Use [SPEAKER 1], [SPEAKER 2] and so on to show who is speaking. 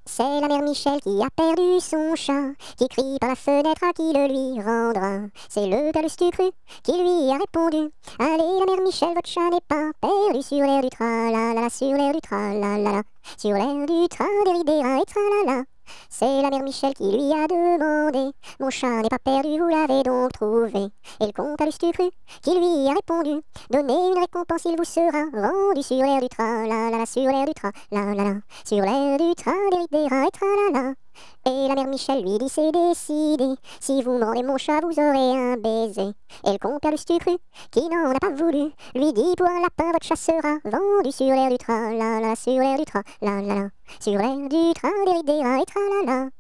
[SPEAKER 1] C'est la mère Michel qui a perdu son chat, qui crie par la fenêtre à qui le lui rendra. C'est le père Lustucru qui lui a répondu: allez, la mère Michel, votre chat n'est pas perdu sur l'air du tra-la-la-la, sur l'air du tra-la-la-la, sur l'air du tra-des-ri-des-ra et tra-la-la. C'est la mère Michel qui lui a demandé: mon chat n'est pas perdu, vous l'avez donc trouvé? Et le comte Lustucru qui lui a répondu: donnez une récompense, il vous sera rendu sur l'air du tra-la-la-la, sur l'air du tra-la-la-la, sur l'air du tra-des-ri-des-ra et tra-la-la. Et la mère Michel lui dit: c'est décidé, si vous mordez mon chat, vous aurez un baiser. Et le compère Lustucru, qui n'en a pas voulu, lui dit: pour un lapin, votre chat sera vendu sur l'air du tra-la-la, sur l'air du tra-la-la-la, sur l'air du tra-des-ri-des-ra et tra-la-la.